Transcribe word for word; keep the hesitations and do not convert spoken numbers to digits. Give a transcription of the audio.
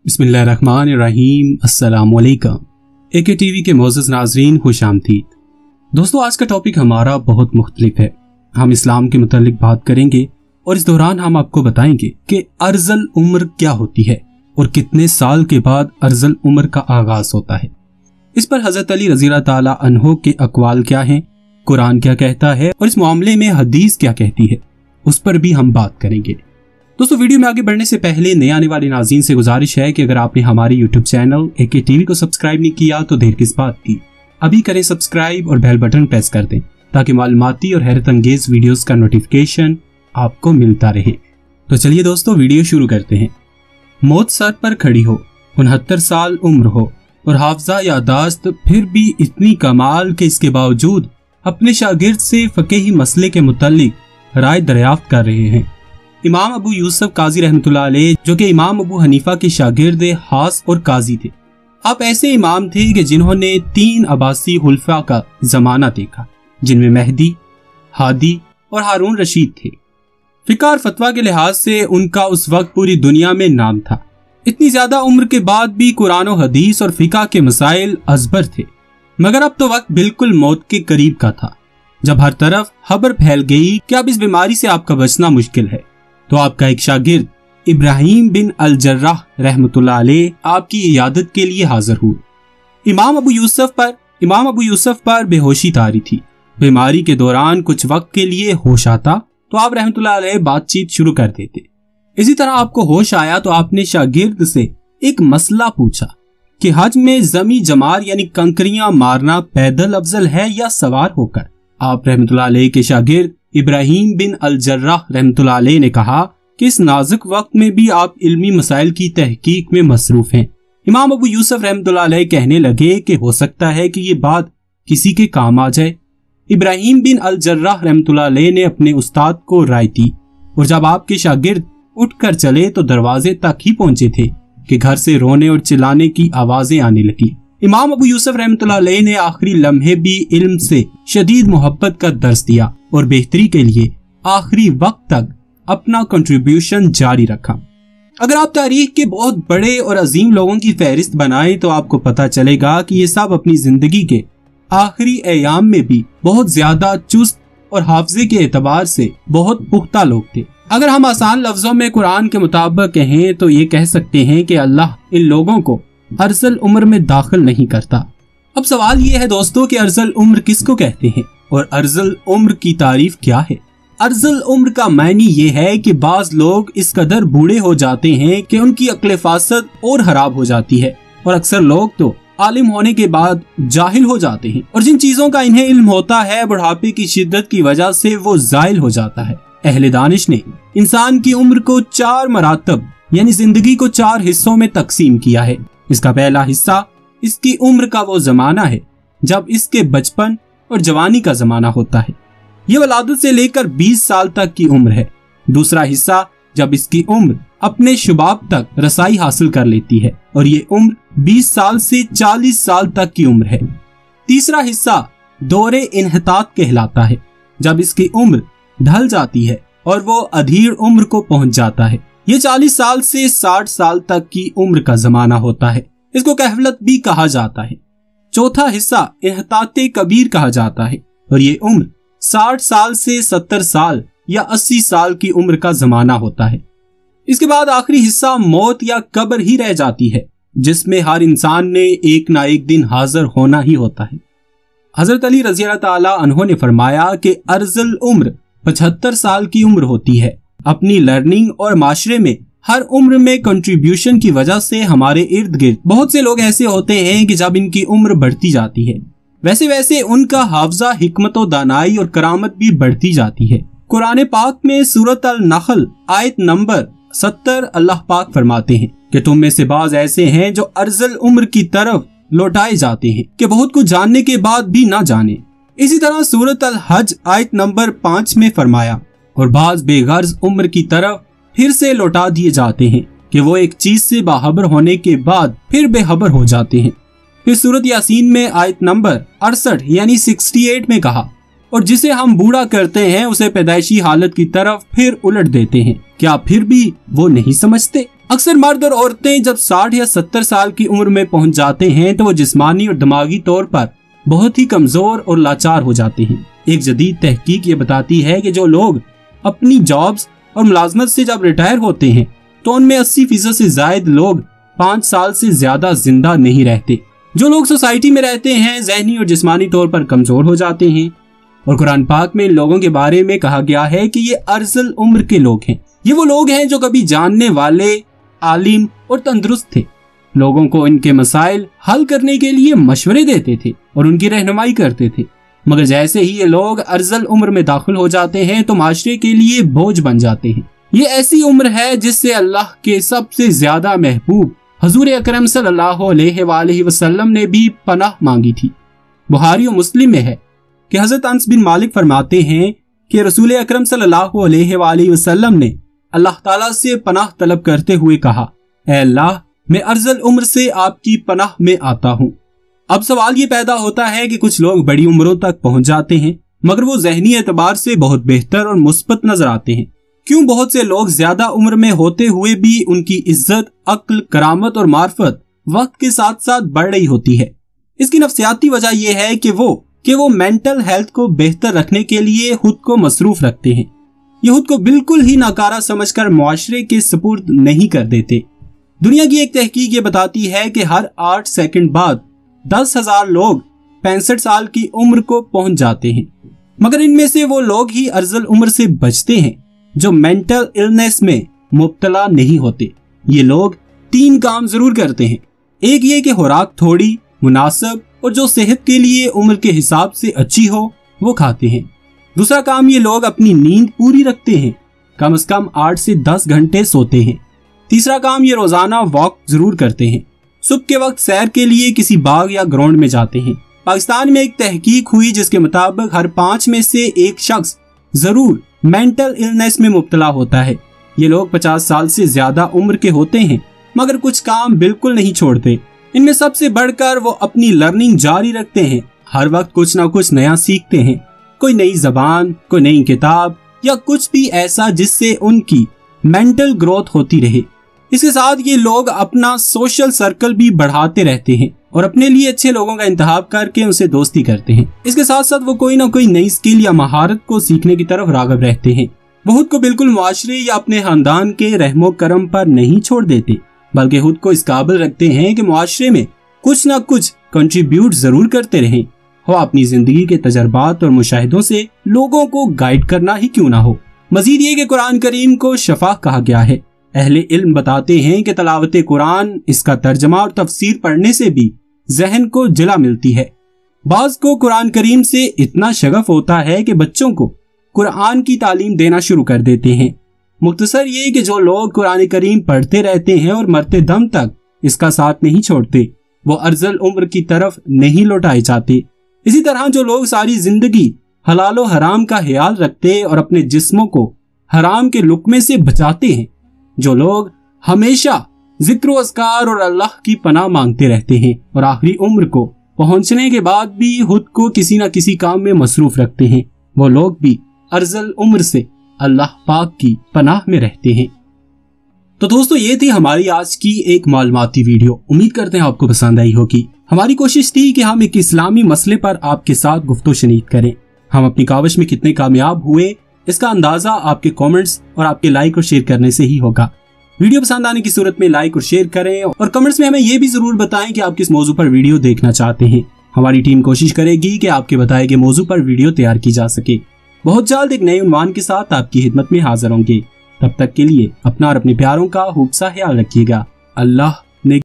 बिस्मिल्लाहिर्रहमानिर्रहीम। अस्सलाम वालेकुम। एके टीवी के मोअज़्ज़ज़ नाज़रीन, खुश आमदीद। दोस्तों, आज का टॉपिक हमारा बहुत मुख्तलिफ है। हम इस्लाम के मुतालिक बात करेंगे और इस दौरान हम आपको बताएंगे कि अर्ज़ल उम्र क्या होती है और कितने साल के बाद अर्ज़ल उम्र का आगाज होता है। इस पर हज़रत अली रज़ी अल्लाह ताला अन्हो के अक़वाल क्या हैं, कुरान क्या कहता है और इस मामले में हदीस क्या कहती है, उस पर भी हम बात करेंगे। दोस्तों, वीडियो में आगे बढ़ने से पहले नए आने वाले नाज़रीन से गुजारिश है कि अगर आपने हमारे यूट्यूब चैनल एके टीवी को सब्सक्राइब नहीं किया तो देर किस बात की, अभी करें सब्सक्राइब और बेल बटन प्रेस कर दें ताकि मालूमाती और हैरत अंगेज वीडियोस का नोटिफिकेशन आपको मिलता रहे। तो चलिए दोस्तों, वीडियो शुरू करते हैं। मौत सर पर खड़ी हो, उनहत्तर साल उम्र हो और हाफजा यादाश्त फिर भी इतनी कमाल के इसके बावजूद अपने शागिर्द से फ़क़ीही मसले के मुतालिक राय दरियाफ्त कर रहे हैं। इमाम अबू यूसुफ काजी रहमतुल्लाह अलैह, जो कि इमाम अबू हनीफा के शागिर्द खास और काजी थे। आप ऐसे इमाम थे कि जिन्होंने तीन अब्बासी खुलफा का जमाना देखा, जिनमें मेहदी, हादी और हारून रशीद थे। फिक़्ह और फतवा के लिहाज से उनका उस वक्त पूरी दुनिया में नाम था। इतनी ज्यादा उम्र के बाद भी कुरान और हदीस और फिक़्ह के मसाइल अजबर थे। मगर अब तो वक्त बिल्कुल मौत के करीब का था, जब हर तरफ खबर फैल गई कि अब इस बीमारी से आपका बचना मुश्किल है। तो आपका एक शागिर्द इब्राहिम बिन अल जर्राह रहमतुल्लाह अलैह आपकी इयादत के लिए हाजिर हुए। इमाम अबू यूसुफ पर इमाम अबू यूसुफ पर बेहोशी तारी थी। बीमारी के दौरान कुछ वक्त के लिए होश आता तो आप रहमतुल्लाह अलैह बातचीत शुरू कर देते। इसी तरह आपको होश आया तो आपने शागिर्द से एक मसला पूछा कि हज में जमी जमार यानी कंकरियां मारना पैदल अफजल है या सवार होकर। आप रहमतुल्लाह अलैह के शागिर्द इब्राहिम बिन अल जर्राह रहमतुल्लाह अलैह ने कहा कि इस नाजुक वक्त में भी आप इल्मी मसाइल की तहकीक में मसरूफ हैं। इमाम अबू यूसुफ रहमतुल्लाह अलैह कहने लगे कि हो सकता है कि ये बात किसी के काम आ जाए। इब्राहिम बिन अल जर्राह रहमतुल्लाह अलैह ने अपने उस्ताद को राय दी और जब आपके शागिर्द उठकर चले तो दरवाजे तक ही पहुंचे थे कि घर से रोने और चिल्लाने की आवाजें आने लगी। इमाम अबू यूसुफ रहमतुल्लाह अलैह ने आखिरी लम्हे भी इल्म से शदीद मोहब्बत का दर्स दिया और बेहतरी के लिए आखिरी वक्त तक अपना कंट्रीब्यूशन जारी रखा। अगर आप तारीख के बहुत बड़े और अजीम लोगों की फहरिस्त बनाएं तो आपको पता चलेगा कि ये सब अपनी जिंदगी के आखिरी अयाम में भी बहुत ज्यादा चुस्त और हाफजे के एतबार से बहुत पुख्ता लोग थे। अगर हम आसान लफ्जों में कुरान के मुताबिक कहें तो ये कह सकते हैं कि अल्लाह इन लोगों को अर्ज़ल उम्र में दाखिल नहीं करता। अब सवाल ये है दोस्तों कि अर्ज़ल उम्र किसको कहते हैं और अर्ज़ल उम्र की तारीफ क्या है। अर्ज़ल उम्र का मायने ये है कि बाज लोग इस कदर बूढ़े हो जाते हैं कि उनकी अक्ल फासद और खराब हो जाती है और अक्सर लोग तो आलिम होने के बाद जाहिल हो जाते हैं और जिन चीजों का इन्हें इल्म होता है बुढ़ापे की शिद्दत की वजह से वो जाहिल हो जाता है। अहले दानिश ने इंसान की उम्र को चार मरातब यानी जिंदगी को चार हिस्सों में तकसीम किया है। इसका पहला हिस्सा इसकी उम्र का वो जमाना है जब इसके बचपन और जवानी का जमाना होता है। ये वलादत से लेकर बीस साल तक की उम्र है। दूसरा हिस्सा जब इसकी उम्र अपने शुबाब तक रसाई हासिल कर लेती है और ये उम्र बीस साल से चालीस साल तक की उम्र है। तीसरा हिस्सा दौरे इन्हितात कहलाता है, जब इसकी उम्र ढल जाती है और वो अधीर उम्र को पहुंच जाता है। ये चालीस साल से साठ साल तक की उम्र का जमाना होता है। इसको कहवलत भी कहा जाता है। चौथा हिस्सा इन्हिताते कबीर कहा जाता है और ये उम्र साठ साल से सत्तर साल या अस्सी साल की उम्र का जमाना होता है। इसके बाद आखिरी हिस्सा मौत या कब्र ही रह जाती है, जिसमें हर इंसान ने एक ना एक दिन हाजिर होना ही होता है। हजरत अली रज़ी अल्लाह ताला अन्हो ने फरमाया कि अर्ज़ल उम्र पचहत्तर साल की उम्र होती है। अपनी लर्निंग और माशरे में हर उम्र में कंट्रीब्यूशन की वजह से हमारे इर्द गिर्द बहुत से लोग ऐसे होते हैं कि जब इनकी उम्र बढ़ती जाती है वैसे वैसे उनका हाफजा, हिकमत और दानाई और करामत भी बढ़ती जाती है। कुरान पाक में सूरत अल नहल आयत नंबर सत्तर अल्लाह पाक फरमाते हैं कि तुम में से बाज ऐसे हैं जो अर्ज़ल उम्र की तरफ लौटाए जाते हैं कि बहुत कुछ जानने के बाद भी ना जाने। इसी तरह सूरत अल हज आयत नंबर पाँच में फरमाया और बाज बेगर्ज उम्र की तरफ फिर से लौटा दिए जाते हैं कि वो एक चीज से बाखबर होने के बाद फिर बेखबर हो जाते हैं। फिर सूरत यासीन में आयत नंबर अड़सठ यानी अड़सठ में कहा और जिसे हम बूढ़ा करते हैं उसे पैदाइशी हालत की तरफ फिर उलट देते हैं, क्या फिर भी वो नहीं समझते। अक्सर मर्द और औरतें जब साठ या सत्तर साल की उम्र में पहुंच जाते हैं तो वो जिस्मानी और दिमागी तौर पर बहुत ही कमजोर और लाचार हो जाते हैं। एक जदीद तहकीक ये बताती है कि जो लोग अपनी जॉब्स और मुलाजमत से जब रिटायर होते हैं तो उनमें अस्सी फीसद से ज्यादा लोग पाँच साल से ज्यादा जिंदा नहीं रहते। जो लोग सोसाइटी में रहते हैं ज़हनी और जिस्मानी तौर पर कमजोर हो जाते हैं, और कुरान पाक में इन लोगों के बारे में कहा गया है कि ये अर्ज़ल उम्र के लोग हैं। ये वो लोग हैं जो कभी जानने वाले, आलिम और तंदुरुस्त थे, लोगों को इनके मसाइल हल करने के लिए मशवरे देते थे और उनकी रहनुमाई करते थे। मगर जैसे ही ये लोग अर्ज़ल उम्र में दाखिल हो जाते हैं तो माशरे के लिए बोझ बन जाते हैं। ये ऐसी उम्र है जिससे अल्लाह के सबसे ज्यादा महबूब हजूर अकरम सल्लल्लाहु अलैहि वसल्लम ने भी पनाह मांगी थी। बुखारी और मुस्लिम में है कि हजरत अनस बिन मालिक फरमाते हैं कि रसूल अकरम सल्लल्लाहु अलैहि वसल्लम ने अल्लाह ताला से पनाह तलब करते हुए कहा, ऐ अल्लाह, मैं अर्ज़ल उम्र से आपकी पनाह में आता हूँ। अब सवाल ये पैदा होता है कि कुछ लोग बड़ी उम्रों तक पहुंच जाते हैं मगर वो ज़हनी एतबार से बहुत बेहतर और मुस्बत नजर आते हैं। क्यों बहुत से लोग ज्यादा उम्र में होते हुए भी उनकी इज्जत, अक्ल, करामत और मार्फत वक्त के साथ साथ बढ़ रही होती है? इसकी नफ्सियाती वजह यह है कि वो कि वो मेंटल हेल्थ को बेहतर रखने के लिए खुद को मसरूफ रखते हैं। ये खुद को बिल्कुल ही नाकारा समझकर मुआशरे के सुपुर्द नहीं कर देते। दुनिया की एक तहकीक ये बताती है कि हर आठ सेकंड बाद दस हजार लोग पैंसठ साल की उम्र को पहुंच जाते हैं, मगर इनमें से वो लोग ही अर्ज़ल उम्र से बचते हैं जो मेंटल इलनेस में मुब्तला नहीं होते। ये लोग तीन काम जरूर करते हैं। एक ये कि खुराक थोड़ी, मुनासिब और जो सेहत के लिए उम्र के हिसाब से अच्छी हो वो खाते हैं। दूसरा काम, ये लोग अपनी नींद पूरी रखते हैं, कम से कम आठ से दस घंटे सोते हैं। तीसरा काम, ये रोजाना वॉक जरूर करते हैं, सुबह के वक्त सैर के लिए किसी बाग या ग्राउंड में जाते हैं। पाकिस्तान में एक तहकीक हुई जिसके मुताबिक हर पांच में से एक शख्स जरूर मेंटल इलनेस में मुब्तला होता है। ये लोग पचास साल से ज्यादा उम्र के होते हैं मगर कुछ काम बिल्कुल नहीं छोड़ते। इनमें सबसे बढ़कर वो अपनी लर्निंग जारी रखते हैं, हर वक्त कुछ ना कुछ नया सीखते हैं, कोई नई जबान, कोई नई किताब या कुछ भी ऐसा जिससे उनकी मेंटल ग्रोथ होती रहे। इसके साथ ये लोग अपना सोशल सर्कल भी बढ़ाते रहते हैं और अपने लिए अच्छे लोगों का इंतखाब करके उनसे दोस्ती करते हैं। इसके साथ साथ वो कोई ना कोई नई स्किल या महारत को सीखने की तरफ राग़िब रहते हैं। वो खुद को बिल्कुल मुआशरे या अपने खानदान के रहमो करम पर नहीं छोड़ देते, बल्कि खुद को इस काबिल रखते हैं कि मुआशरे में कुछ ना कुछ कंट्रीब्यूट जरूर करते रहें। वो अपनी जिंदगी के तजर्बात और मुशाहिदों से लोगों को गाइड करना ही क्यों ना हो। मजीद ये कि कुरान करीम को शफा कहा गया है। अहले इल्म बताते हैं कि तलावत कुरान, इसका तर्जमा और तफसीर पढ़ने से भी जहन को जिला मिलती है। बाज को कुरान करीम से इतना शगफ होता है कि बच्चों को कुरान की तालीम देना शुरू कर देते हैं। मुख्तसर ये कि जो लोग कुरान करीम पढ़ते रहते हैं और मरते दम तक इसका साथ नहीं छोड़ते, वो अर्ज़ल उम्र की तरफ नहीं लौटाए जाते। इसी तरह जो लोग सारी जिंदगी हलाल और हराम का ख्याल रखते और अपने जिस्मों को हराम के लुक्मे से बचाते हैं, जो लोग हमेशा जिक्र अस्कार और अल्लाह की पनाह मांगते रहते हैं और आखिरी उम्र को पहुंचने के बाद भी खुद को किसी न किसी काम में मसरूफ रखते हैं, वो लोग भी अर्ज़ल उम्र से अल्लाह पाक की पनाह में रहते हैं। तो दोस्तों, ये थी हमारी आज की एक मालूमाती वीडियो। उम्मीद करते हैं आपको पसंद आई होगी। हमारी कोशिश थी कि हम एक इस्लामी मसले पर आपके साथ गुफ्तगू शनीद करें। हम अपनी काविश में कितने कामयाब हुए इसका अंदाजा आपके कमेंट्स और आपके लाइक और शेयर करने से ही होगा। वीडियो पसंद आने की सूरत में लाइक और शेयर करें और कमेंट्स में हमें ये भी जरूर बताएं कि आप किस मौजू पर वीडियो देखना चाहते हैं। हमारी टीम कोशिश करेगी कि आपके बताए गए मौजू पर वीडियो तैयार की जा सके। बहुत जल्द एक नए उन्वान के साथ आपकी खिदमत में हाजिर होंगे। तब तक के लिए अपना और अपने प्यारों का खूब सा ख्याल रखिएगा। अल्लाह